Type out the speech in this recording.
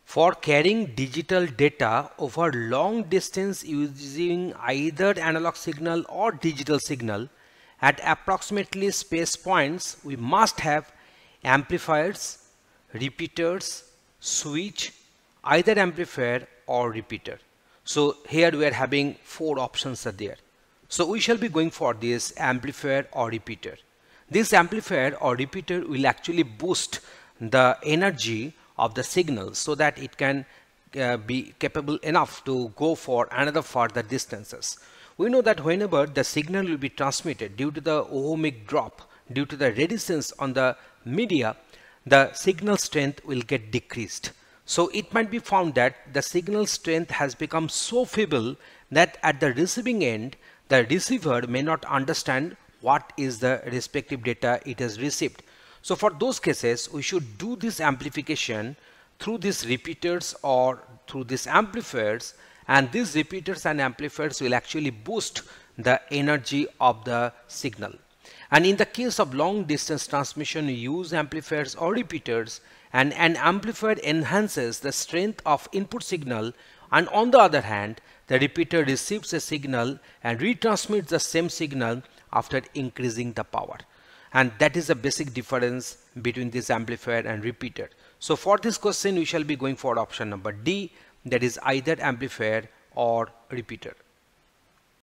For carrying digital data over long distance using either analog signal or digital signal at approximately space points, we must have amplifiers, repeaters, switch, either amplifier or repeater. So here we are having four options are there. So we shall be going for this amplifier or repeater. This amplifier or repeater will actually boost the energy of the signal so that it can be capable enough to go for another further distances. We know that whenever the signal will be transmitted due to the ohmic drop, due to the resistance on the media, the signal strength will get decreased. So it might be found that the signal strength has become so feeble that at the receiving end, the receiver may not understand what is the respective data it has received. So for those cases, we should do this amplification through these repeaters or through these amplifiers, and these repeaters and amplifiers will actually boost the energy of the signal. And in the case of long distance transmission, we use amplifiers or repeaters, and an amplifier enhances the strength of input signal, and on the other hand, the repeater receives a signal and retransmits the same signal after increasing the power. And that is the basic difference between this amplifier and repeater. So for this question, we shall be going for option number D, that is either amplifier or repeater.